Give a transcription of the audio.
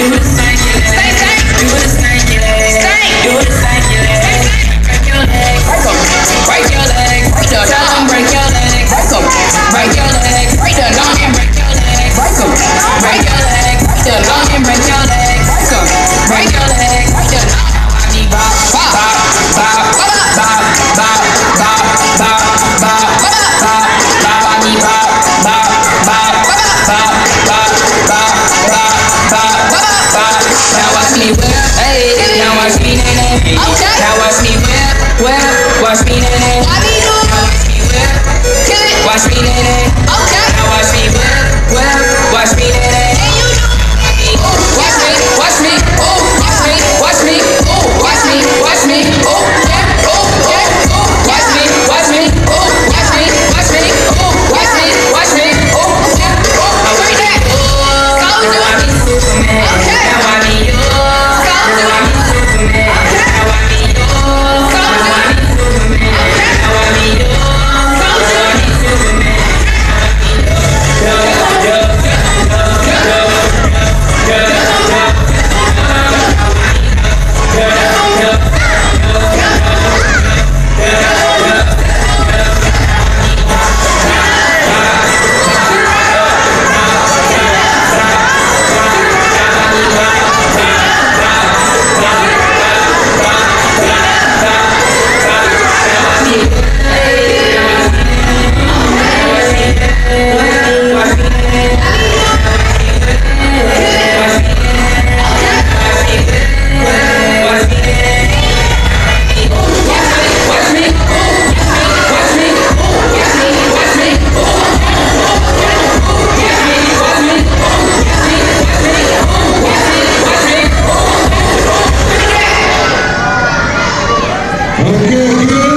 Watch me, nene. Watch me whip. Watch me, nene. Okay. Now watch me whip. Watch me, nene. Watch me. Watch me. Oh, watch me. Watch me. Oh, watch me. Watch me. Oh, yeah. Oh, yeah. Oh, watch me. Watch me. Oh, watch me. Watch me. Oh, watch me. Watch me. Oh, yeah. Oh, watch me. Oh, now I be Superman. Now I be you. Now I be Superman. Now I be you. Okay,